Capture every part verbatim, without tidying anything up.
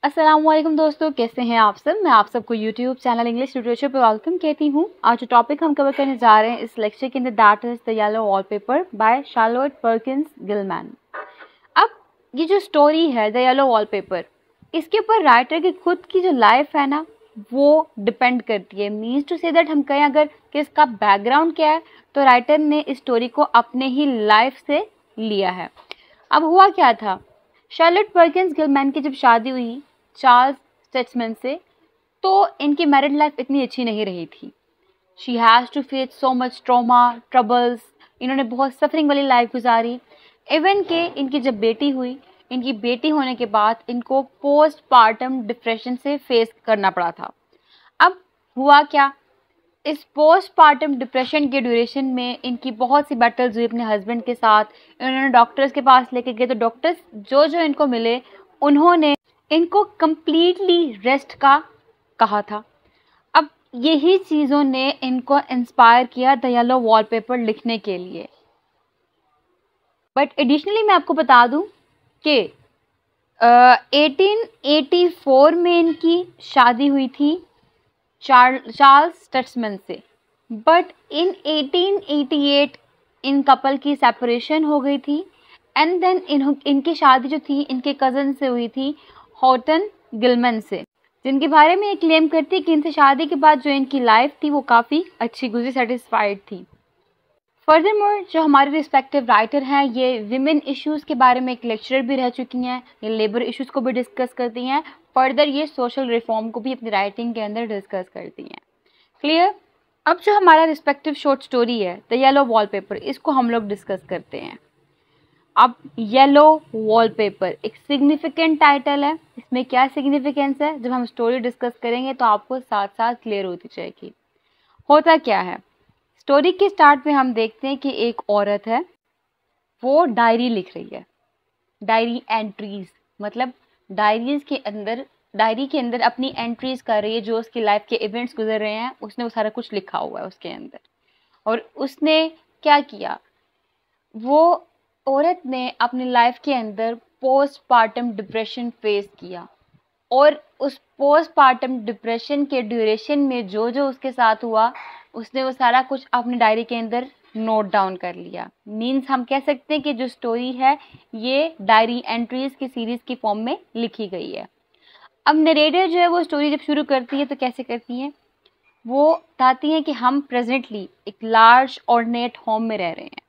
अस्सलाम वालेकुम दोस्तों, कैसे हैं आप सब। मैं आप सबको यूट्यूब चैनल इंग्लिश लिटरेचर पे वेलकम कहती हूँ। आज जो टॉपिक हम कवर करने जा रहे हैं इस लेक्चर के अंदर, that is the yellow wallpaper by Charlotte Perkins Gilman. अब ये जो स्टोरी है द येलो वॉलपेपर, इसके ऊपर राइटर की खुद की जो लाइफ है ना, वो डिपेंड करती है। मीन्स टू से दैट हम कहें अगर कि इसका बैकग्राउंड क्या है, तो राइटर ने इस स्टोरी को अपने ही लाइफ से लिया है। अब हुआ क्या था, शार्लोट पर्किंस गिलमैन की जब शादी हुई चार्ल्स स्टेट्समैन से, तो इनकी मैरिड लाइफ इतनी अच्छी नहीं रही थी। She has to face so much trauma, troubles, इन्होंने बहुत सफरिंग वाली लाइफ गुजारी। इवन के इनकी जब बेटी हुई, इनकी बेटी होने के बाद इनको पोस्ट पार्टम डिप्रेशन से फेस करना पड़ा था। अब हुआ क्या, इस पोस्ट पार्टम डिप्रेशन के ड्यूरेशन में इनकी बहुत सी बैटल्स हुई अपने हस्बैंड के साथ। इन्होंने डॉक्टर्स के पास लेके गए, तो डॉक्टर्स जो जो इनको मिले उन्होंने इनको कम्प्लीटली रेस्ट का कहा था। अब यही चीज़ों ने इनको इंस्पायर किया द येलो वॉलपेपर लिखने के लिए। बट एडिशनली मैं आपको बता दूं कि एटीन एटी फोर में इनकी शादी हुई थी चार्ल्स स्टेट्समैन से, but in eighteen eighty eight इन कपल की सेपरेशन हो गई थी। एंड देन इन इनकी शादी जो थी इनके कज़न से हुई थी, हॉटन गिलमैन से, जिनके बारे में ये क्लेम करती है कि इनसे शादी के बाद जो इनकी लाइफ थी वो काफ़ी अच्छी गुजरी, सेटिस्फाइड थी। फर्दरमोर जो हमारे रिस्पेक्टिव राइटर हैं, ये विमेन इश्यूज़ के बारे में एक लेक्चरर भी रह चुकी हैं, ये लेबर इश्यूज़ को भी डिस्कस करती हैं। फर्दर ये सोशल रिफॉर्म को भी अपनी राइटिंग के अंदर डिस्कस करती हैं। क्लियर। अब जो हमारा रिस्पेक्टिव शॉर्ट स्टोरी है द येलो वॉलपेपर, इसको हम लोग डिस्कस करते हैं। अब येलो वॉलपेपर एक सिग्निफिकेंट टाइटल है। इसमें क्या सिग्निफिकेंस है, जब हम स्टोरी डिस्कस करेंगे तो आपको साथ साथ क्लियर होती जाएगी। होता क्या है, स्टोरी के स्टार्ट में हम देखते हैं कि एक औरत है, वो डायरी लिख रही है। डायरी एंट्रीज मतलब डायरीज के अंदर डायरी के अंदर अपनी एंट्रीज कर रही है, जो उसकी लाइफ के इवेंट्स गुजर रहे हैं उसने वो सारा कुछ लिखा हुआ है उसके अंदर। और उसने क्या किया, वो औरत ने अपनी लाइफ के अंदर पोस्ट पार्टम डिप्रेशन फेस किया, और उस पोस्ट पार्टम डिप्रेशन के ड्यूरेशन में जो जो उसके साथ हुआ उसने वो सारा कुछ अपनी डायरी के अंदर नोट डाउन कर लिया। मीन्स हम कह सकते हैं कि जो स्टोरी है ये डायरी एंट्रीज की सीरीज की फॉर्म में लिखी गई है। अब नरेटर जो है वो स्टोरी जब शुरू करती है तो कैसे करती है, वो बताती हैं कि हम प्रेजेंटली एक लार्ज ऑर्डिनेट होम में रह रहे हैं।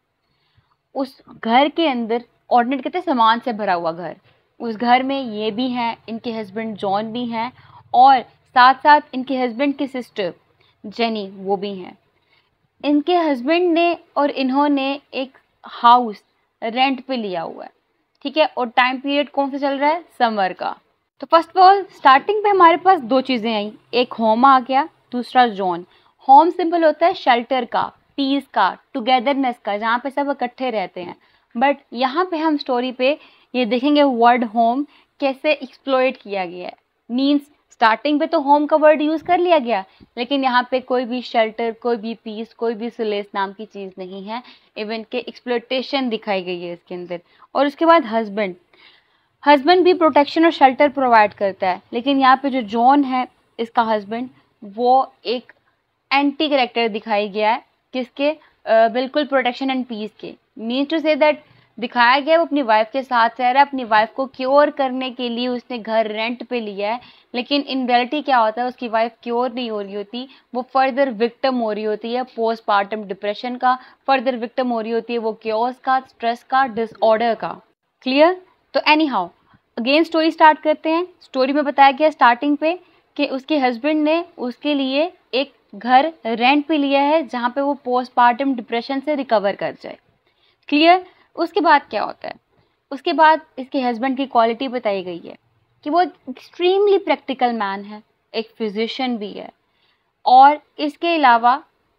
उस घर के अंदर, ऑर्डिनेट कहते हैं सामान से भरा हुआ घर, उस घर में ये भी हैं, इनके हस्बैंड जॉन भी हैं, और साथ साथ इनके हस्बैंड की सिस्टर जेनी वो भी हैं। इनके हस्बैंड ने और इन्होंने एक हाउस रेंट पे लिया हुआ है, ठीक है। और टाइम पीरियड कौन सा चल रहा है, समर का। तो फर्स्ट ऑफ ऑल स्टार्टिंग पे हमारे पास दो चीज़ें आई, एक होम आ गया, दूसरा जॉन। होम सिंपल होता है शेल्टर का, पीस का, टुगेदरनेस का, जहाँ पे सब इकट्ठे रहते हैं। बट यहाँ पे हम स्टोरी पे ये देखेंगे वर्ड होम कैसे एक्सप्लॉइट किया गया है। मीन्स स्टार्टिंग पे तो होम का वर्ड यूज़ कर लिया गया, लेकिन यहाँ पे कोई भी शेल्टर, कोई भी पीस, कोई भी सुलेस नाम की चीज़ नहीं है। इवन के एक्सप्लॉइटेशन दिखाई गई है इसके अंदर। और उसके बाद हस्बैंड हस्बैंड भी प्रोटेक्शन और शेल्टर प्रोवाइड करता है, लेकिन यहाँ पे जो जॉन है इसका हस्बैंड, वो एक एंटी कैरेक्टर दिखाई गया है, किसके, uh, बिल्कुल प्रोटेक्शन एंड पीस के। मीन्स टू से दैट दिखाया गया वो अपनी वाइफ के साथ रह रहा है, अपनी वाइफ को क्योर करने के लिए उसने घर रेंट पे लिया है, लेकिन इन रियलिटी क्या होता है, उसकी वाइफ क्योर नहीं हो रही होती, वो फर्दर विक्टिम हो रही होती है पोस्ट पार्टम डिप्रेशन का, फर्दर विक्टिम हो रही होती है वो क्योर्स का, स्ट्रेस का, डिसऑर्डर का। क्लियर। तो any how again story start करते हैं। स्टोरी में बताया गया स्टार्टिंग पे कि उसके हस्बैंड ने उसके लिए एक घर रेंट पे लिया है जहाँ पे वो पोस्टपार्टम डिप्रेशन से रिकवर कर जाए। क्लियर। उसके बाद क्या होता है, उसके बाद इसके हस्बैंड की क्वालिटी बताई गई है कि वो एक्सट्रीमली प्रैक्टिकल मैन है, एक फिजिशियन भी है, और इसके अलावा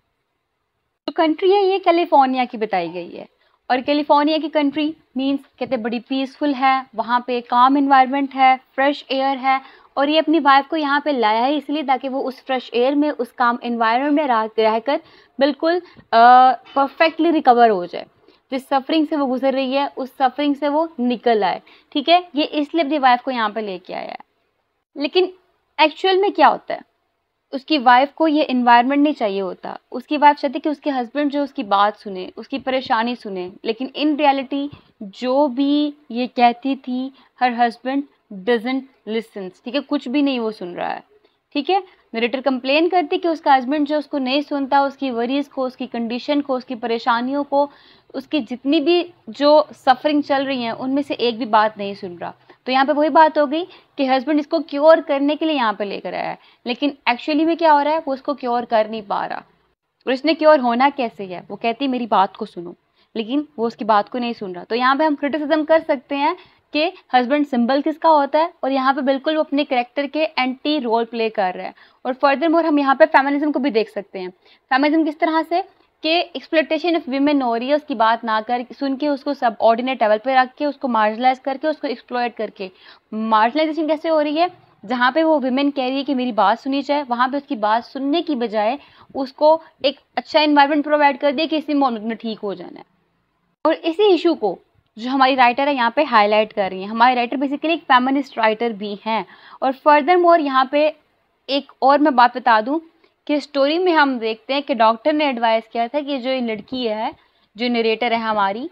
जो कंट्री है ये कैलिफोर्निया की बताई गई है। और कैलिफोर्निया की कंट्री मीन्स कहते बड़ी पीसफुल है, वहाँ पे काम इन्वायरमेंट है, फ्रेश एयर है, और ये अपनी वाइफ को यहाँ पे लाया है इसलिए ताकि वो उस फ्रेश एयर में, उस काम इन्वायरमेंट में रह रहकर बिल्कुल परफेक्टली रिकवर हो जाए। जिस सफरिंग से वो गुजर रही है उस सफरिंग से वो निकल आए, ठीक है। ये इसलिए अपनी वाइफ को यहाँ पे लेके आया है। लेकिन एक्चुअल में क्या होता है, उसकी वाइफ को ये इन्वायरमेंट नहीं चाहिए होता। उसकी वाइफ चाहती कि उसके हस्बैंड जो उसकी बात सुने, उसकी परेशानी सुने, लेकिन इन रियलिटी जो भी ये कहती थी, हर हस्बैंड डजंट लिसन। ठीक है, कुछ भी नहीं वो सुन रहा है। ठीक है, नरेटर कंप्लेन करती कि उसका हस्बैंड जो उसको नहीं सुनता, उसकी वरीज को, उसकी कंडीशन को, उसकी परेशानियों को, उसकी जितनी भी जो सफरिंग चल रही हैं उनमें से एक भी बात नहीं सुन रहा। तो यहाँ पे वही बात हो गई कि हस्बैंड इसको क्योर करने के लिए यहाँ पे लेकर आया है, लेकिन एक्चुअली में क्या हो रहा है, वो उसको क्योर कर नहीं पा रहा। और इसने क्योर होना कैसे है, वो कहती मेरी बात को सुनो, लेकिन वो उसकी बात को नहीं सुन रहा। तो यहाँ पे हम क्रिटिसिज्म कर सकते हैं कि हस्बैंड सिंबल किसका होता है, और यहाँ पे बिल्कुल वो अपने कैरेक्टर के एंटी रोल प्ले कर रहा है। और फर्दर मोर हम यहाँ पे फेमिनिज्म को भी देख सकते हैं। फेमिनिज्म किस तरह से कि एक्सप्लॉयटेशन ऑफ वीमेन हो रही है, उसकी बात ना कर सुन के उसको सब ऑर्डिनेट लेवल पे रख के, उसको मार्जिनलाइज करके, उसको एक्सप्लॉयट करके। मार्जिनलाइजेशन कैसे हो रही है, जहाँ पे वो विमेन कह रही है कि मेरी बात सुनी जाए, वहाँ पे उसकी बात सुनने की बजाय उसको एक अच्छा इन्वायरमेंट प्रोवाइड कर दिया कि इसी मोमेंट में ठीक हो जाना है। और इसी इशू को जो हमारी राइटर है यहाँ पे हाईलाइट कर रही है। हमारी राइटर बेसिकली एक फेमिनिस्ट राइटर भी हैं। और फर्दर मोर यहाँ पे एक और मैं बात बता दूँ कि स्टोरी में हम देखते हैं कि डॉक्टर ने एडवाइस किया था कि जो ये लड़की है, जो नरेटर है हमारी,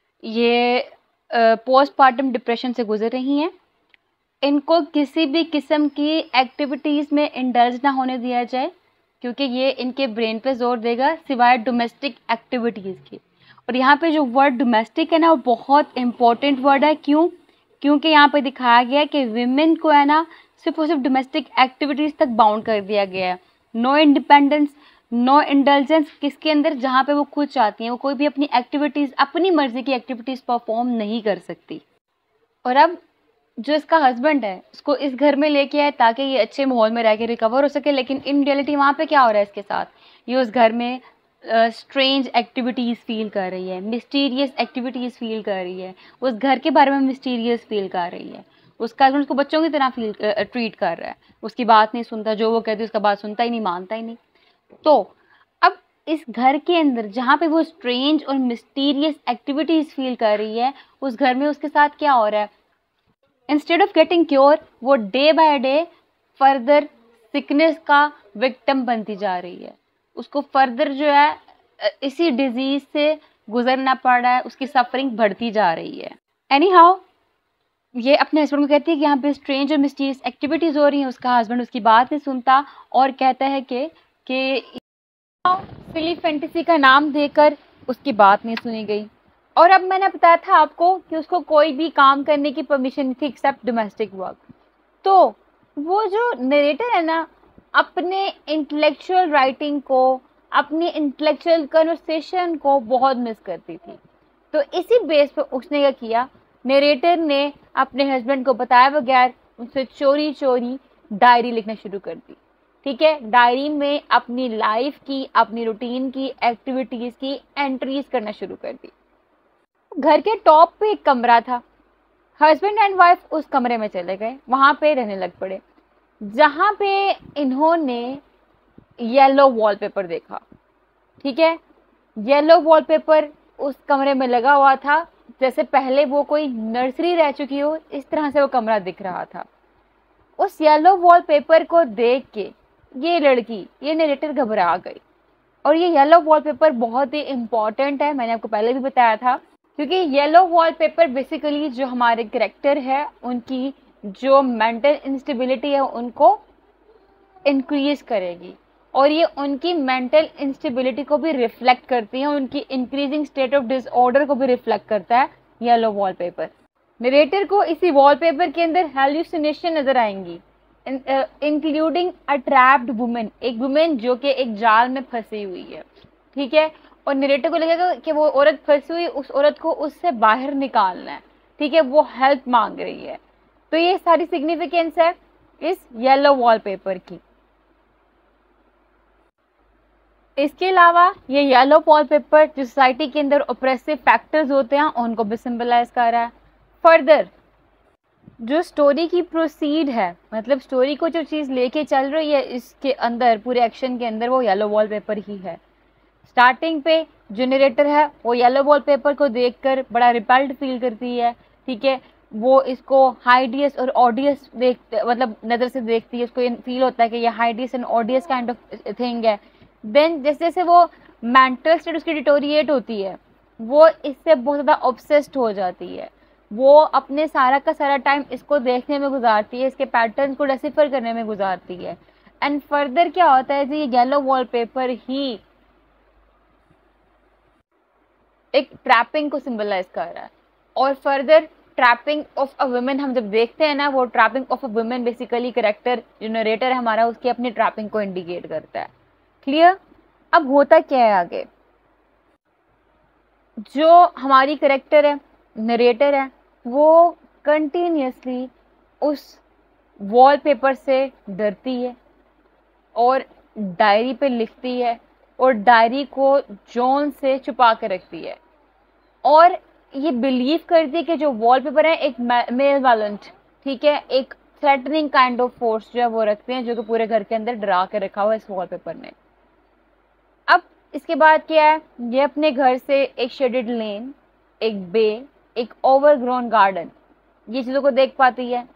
ये पोस्टमार्टम डिप्रेशन से गुजर रही हैं। इनको किसी भी किस्म की एक्टिविटीज़ में इंडल्ज ना होने दिया जाए, क्योंकि ये इनके ब्रेन पे जोर देगा सिवाय डोमेस्टिक एक्टिविटीज़ के। और यहाँ पे जो वर्ड डोमेस्टिक है ना, वो बहुत इंपॉर्टेंट वर्ड है। क्यों? क्योंकि यहाँ पे दिखाया गया है कि विमेन को है ना सिर्फ और सिर्फ डोमेस्टिक एक्टिविटीज़ तक बाउंड कर दिया गया है। नो इंडिपेंडेंस, नो इंडल्जेंस किसके अंदर, जहाँ पे वो खुद चाहती हैं वो कोई भी अपनी एक्टिविटीज़, अपनी मर्जी की एक्टिविटीज़ परफॉर्म नहीं कर सकती। और अब जो इसका हस्बैंड है उसको इस घर में लेके आए ताकि ये अच्छे माहौल में रह के रिकवर हो सके, लेकिन इन रियलिटी वहाँ पे क्या हो रहा है इसके साथ, ये उस घर में स्ट्रेंज एक्टिविटीज़ फील कर रही है, मिस्टीरियस एक्टिविटीज़ फील कर रही है, उस घर के बारे में मिस्टीरियस फील कर रही है। उसका हस्बैंड उसको बच्चों की तरह फील ट्रीट कर रहा है, उसकी बात नहीं सुनता, जो वो कहती है उसका बात सुनता ही नहीं, मानता ही नहीं। तो अब इस घर के अंदर जहाँ पे वो स्ट्रेंज और मिस्टीरियस एक्टिविटीज़ फील कर रही है, उस घर में उसके साथ क्या हो रहा है, इंस्टेड ऑफ गेटिंग क्योर वो day by day further sickness का विक्टिम बनती जा रही है। उसको फर्दर जो है इसी डिजीज से गुजरना पड़ रहा है, उसकी सफरिंग बढ़ती जा रही है। एनी हाउ ये अपने हस्बैंड को कहती है कि यहाँ पे स्ट्रेंज और मिस्टीरियस एक्टिविटीज़ हो रही हैं। उसका हस्बैंड उसकी बात नहीं सुनता और कहता है कि कि सिली फैंटेसी का नाम देकर उसकी बात नहीं सुनी गई। और अब मैंने बताया था आपको कि उसको कोई भी काम करने की परमिशन नहीं थी एक्सेप्ट डोमेस्टिक वर्क। तो वो जो नरेटर है ना, अपने इंटेलेक्चुअल राइटिंग को, अपनी इंटेलेक्चुअल कन्वर्सेशन को बहुत मिस करती थी। तो इसी बेस पे उसने क्या किया, नरेटर ने अपने हस्बैंड को बताए बगैर उनसे चोरी चोरी डायरी लिखना शुरू कर दी। ठीक है, डायरी में अपनी लाइफ की, अपनी रूटीन की, एक्टिविटीज़ की एंट्रीज करना शुरू कर दी। घर के टॉप पे एक कमरा था, हस्बैंड एंड वाइफ उस कमरे में चले गए, वहाँ पे रहने लग पड़े, जहाँ पे इन्होंने येलो वॉलपेपर देखा। ठीक है, येलो वॉलपेपर उस कमरे में लगा हुआ था, जैसे पहले वो कोई नर्सरी रह चुकी हो, इस तरह से वो कमरा दिख रहा था। उस येलो वॉलपेपर को देख के ये लड़की, ये नरेटर घबरा गई। और ये येलो वॉलपेपर बहुत ही इम्पॉर्टेंट है, मैंने आपको पहले भी बताया था, क्योंकि येलो वॉलपेपर बेसिकली जो हमारे कैरेक्टर है उनकी जो मेंटल इंस्टेबिलिटी है उनको इंक्रीज करेगी, और ये उनकी मेंटल इंस्टेबिलिटी को भी रिफ्लेक्ट करती है, उनकी इंक्रीजिंग स्टेट ऑफ डिसऑर्डर को भी रिफ्लेक्ट करता है येलो वॉलपेपर। नरेटर को इसी वॉलपेपर के अंदर हेल्यूसिनेशन नजर आएंगी, इंक्लूडिंग अ ट्रैप्ड वुमेन, एक वुमेन जो कि एक जाल में फंसी हुई है। ठीक है, और नरेटर को लगेगा कि वो औरत फंसी हुई, उस औरत को उससे बाहर निकालना है। ठीक है, वो हेल्प मांग रही है। तो ये सारी सिग्निफिकेंस है इस येलो वॉलपेपर की। इसके अलावा ये येलो वॉलपेपर जो सोसाइटी के अंदर ऑप्रेसिव फैक्टर्स होते हैं उनको भी सिंबलाइज कर रहा है। फर्दर जो स्टोरी की प्रोसीड है, मतलब स्टोरी को जो चीज़ लेके चल रही है इसके अंदर, पूरे एक्शन के अंदर, वो येलो वॉलपेपर ही है। स्टार्टिंग पे जो नरेटर है वो येलो वॉलपेपर को देखकर बड़ा रिपल्ड फील करती है। ठीक है, वो इसको हाइडियस और ऑडियस देखते, मतलब नज़र से देखती है, उसको फील होता है कि ये hideous and odious kind of thing है। देन जैसे जैसे वो मेंटल स्टेट उसकी डिटोरिएट होती है, वो इससे बहुत ज़्यादा ऑब्सेस्ड हो जाती है। वो अपने सारा का सारा टाइम इसको देखने में गुजारती है, इसके पैटर्न को डिसिफर करने में गुजारती है। एंड फर्दर क्या होता है जी, ये येलो वॉलपेपर ही एक ट्रैपिंग को सिंबलाइज कर रहा है। और further trapping of a women हम जब देखते हैं ना, वो trapping of a women basically character जो नरेटर है हमारा, उसकी अपनी ट्रैपिंग को इंडिकेट करता है। क्लियर? अब होता क्या है आगे, जो हमारी करेक्टर है, नरेटर है, वो कंटिन्यूसली उस वॉलपेपर से डरती है और डायरी पे लिखती है और डायरी को जॉन से छुपा के रखती है, और ये बिलीव करती है कि जो वॉलपेपर है एक मेल वालंट, ठीक है, एक थ्रेटनिंग काइंड ऑफ फोर्स जो है वो रखते हैं, जो कि पूरे घर के अंदर डरा के रखा हुआ है इस वॉलपेपर ने। अब इसके बाद क्या है, ये अपने घर से एक शेडेड लेन, एक बे, एक ओवरग्रोन गार्डन, ये चीज़ों को देख पाती है।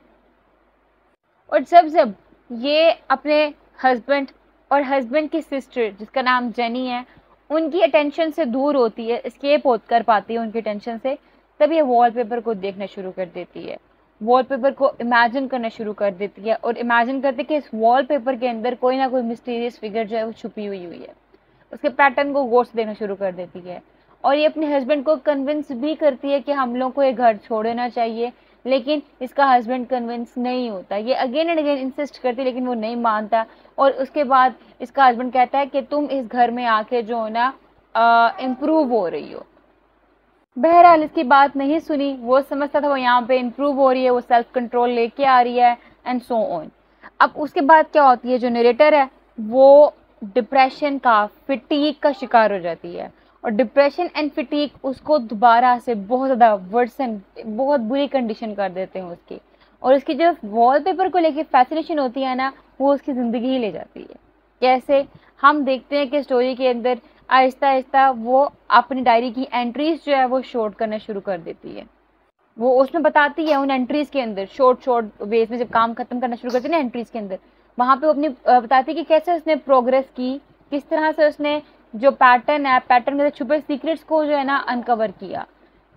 और जब जब ये अपने हस्बैंड और हस्बैंड की सिस्टर जिसका नाम जेनी है, उनकी अटेंशन से दूर होती है, एस्केप हो कर पाती है उनकी अटेंशन से, तब ये वॉलपेपर को देखना शुरू कर देती है, वॉलपेपर को इमेजिन करना शुरू कर देती है, और इमेजिन करती है कि इस वॉलपेपर के अंदर कोई ना कोई मिस्टीरियस फिगर जो है वो छुपी हुई हुई है। उसके पैटर्न को गौर से देखना शुरू कर देती है, और ये अपने हस्बैंड को कन्विंस भी करती है कि हम लोग को ये घर छोड़ देना चाहिए, लेकिन इसका हस्बैंड कन्विंस नहीं होता। ये अगेन एंड अगेन इंसिस्ट करती है, लेकिन वो नहीं मानता। और उसके बाद इसका हस्बैंड कहता है कि तुम इस घर में आके जो है ना इम्प्रूव हो रही हो। बहरहाल इसकी बात नहीं सुनी, वो समझता था वो यहाँ पे इम्प्रूव हो रही है, वो सेल्फ कंट्रोल लेके आ रही है एंड सो ऑन। अब उसके बाद क्या होती है, जो नरेटर है वो डिप्रेशन का, फिटीक का शिकार हो जाती है, और डिप्रेशन एंड फिटीक उसको दोबारा से बहुत ज़्यादा वर्सन, बहुत बुरी कंडीशन कर देते हैं उसकी, और उसकी जो वॉलपेपर को लेके फैसिनेशन होती है ना, वो उसकी ज़िंदगी ही ले जाती है। कैसे, हम देखते हैं कि स्टोरी के अंदर आहिस्ता आहिस्ता वो अपनी डायरी की एंट्रीज जो है वो शॉर्ट करना शुरू कर देती है। वो उसमें बताती है उन एंट्रीज के अंदर, शॉर्ट शॉर्ट वेज में जब काम खत्म करना शुरू करती है ना एंट्रीज के अंदर, वहाँ पे वो अपनी बताती है कि कैसे उसने प्रोग्रेस की, किस तरह से उसने जो पैटर्न है, पैटर्न के छुपे सीक्रेट्स को जो है ना अनकवर किया।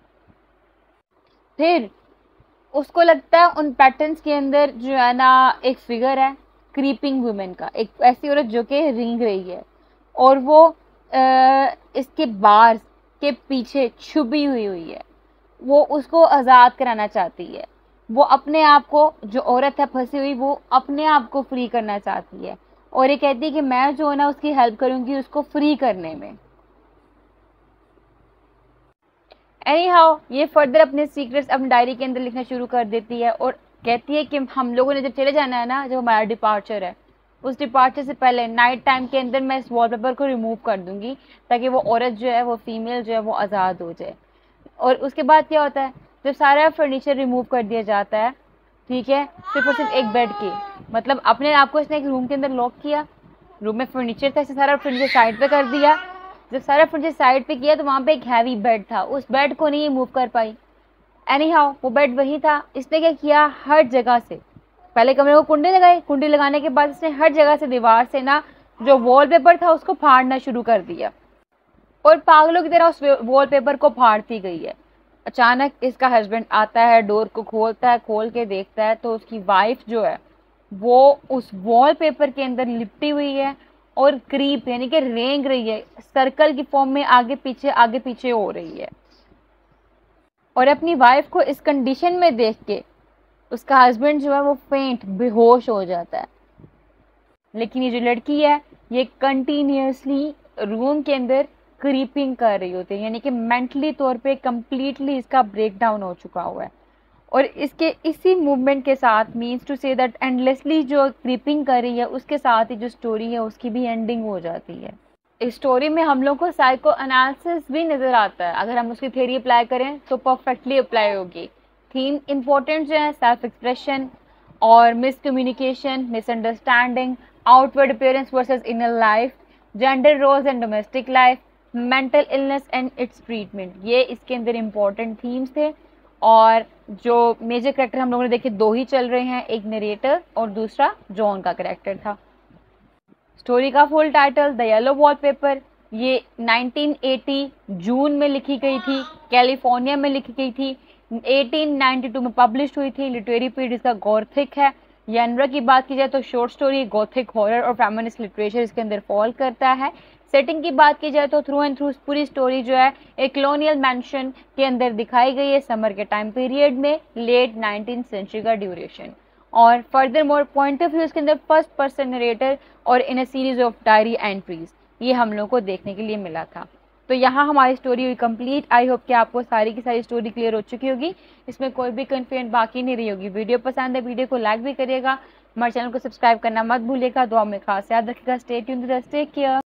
फिर उसको लगता है उन पैटर्न्स के अंदर जो है ना एक फिगर है क्रीपिंग वुमेन का, एक ऐसी औरत जो कि रेंग रही है, और वो आ, इसके बार्स के पीछे छुपी हुई हुई है। वो उसको आज़ाद कराना चाहती है, वो अपने आप को, जो औरत है फंसी हुई, वो अपने आप को फ्री करना चाहती है, और ये कहती है कि मैं जो है ना उसकी हेल्प करूंगी उसको फ्री करने में। एनी हाउ ये फर्दर अपने सीक्रेट्स अपनी डायरी के अंदर लिखना शुरू कर देती है, और कहती है कि हम लोगों ने जब चले जाना है ना, जब हमारा डिपार्चर है, उस डिपार्चर से पहले नाइट टाइम के अंदर मैं इस वॉलपेपर को रिमूव कर दूंगी, ताकि वो औरत जो है, वो फीमेल जो है, वो आज़ाद हो जाए। और उसके बाद क्या होता है, जब सारा फर्नीचर रिमूव कर दिया जाता है, ठीक है, सिर्फ और सिर्फ एक बेड की, मतलब अपने आप को इसने एक रूम के अंदर लॉक किया, रूम में फर्नीचर था, इसे सारा फर्नीचर साइड पे कर दिया। जब सारा फर्नीचर साइड पे किया तो वहाँ पे एक हैवी बेड था, उस बेड को नहीं मूव कर पाई। एनी हाउ वो बेड वही था। इसने क्या किया, हर जगह से पहले कमरे को कुंडी लगाई, कुंडी लगाने के बाद इसने हर जगह से दीवार से ना जो वॉलपेपर था उसको फाड़ना शुरू कर दिया, और पागलों की तरह उस वॉलपेपर को फाड़ती गई है। अचानक इसका हस्बैंड आता है, डोर को खोलता है, खोल के देखता है तो उसकी वाइफ जो है वो उस वॉलपेपर के अंदर लिपटी हुई है, और क्रीप यानी कि रेंग रही है, सर्कल की फॉर्म में आगे पीछे आगे पीछे हो रही है। और अपनी वाइफ को इस कंडीशन में देख के उसका हस्बैंड जो है वो फेंट, बेहोश हो जाता है। लेकिन ये जो लड़की है ये कंटिन्यूसली रूम के अंदर क्रीपिंग कर रही होती है, यानी कि मेंटली तौर पे कम्प्लीटली इसका ब्रेक डाउन हो चुका हुआ है। और इसके इसी मूवमेंट के साथ, means to say that endlessly जो क्रीपिंग कर रही है, उसके साथ ही जो स्टोरी है उसकी भी एंडिंग हो जाती है। इस स्टोरी में हम लोग को साइको एनालिसिस भी नज़र आता है, अगर हम उसकी थ्योरी अप्लाई करें तो परफेक्टली अप्लाई होगी। थीम इंपॉर्टेंट जो है, सेल्फ एक्सप्रेशन और miscommunication, misunderstanding, outward appearance versus inner life, gender roles and domestic life, mental illness and its treatment, ये इसके अंदर इम्पॉर्टेंट थीम्स थे। और जो मेजर करेक्टर हम लोगों ने देखे दो ही चल रहे हैं, एक नरेटर और दूसरा जॉन का करेक्टर था। स्टोरी का full title the yellow wallpaper, ये नाइनटीन एटी जून में लिखी गई थी, कैलिफोर्निया में लिखी गई थी, एटीन नाइंटी टू में पब्लिश हुई थी। लिटरेरी पीरियड इसका गॉथिक है। जेनर की बात की जाए तो शॉर्ट स्टोरी, गॉथिक, हॉरर और फेमिनिस्ट लिटरेचर इसके अंदर फॉल करता है। सेटिंग की बात की जाए तो थ्रू एंड थ्रू पूरी स्टोरी जो है एक कॉलोनियल मैंशन के अंदर दिखाई गई है, समर के टाइम पीरियड में, लेट नाइनटीन सेंचुरी का ड्यूरेशन। और further more point of view इसके अंदर फर्स्ट पर्सन नरेटर और in a series of diary entries, ये हम लोग को देखने के लिए मिला था। तो यहाँ हमारी स्टोरी हुई कंप्लीट। आई होप कि आपको सारी की सारी स्टोरी क्लियर हो चुकी होगी, इसमें कोई भी कन्फ्यूजन बाकी नहीं रही होगी। वीडियो पसंद है वीडियो को लाइक भी करिएगा, हमारे चैनल को सब्सक्राइब करना मत भूलिएगा। दुआ में खास याद रखिएगा। Stay tuned, stay care.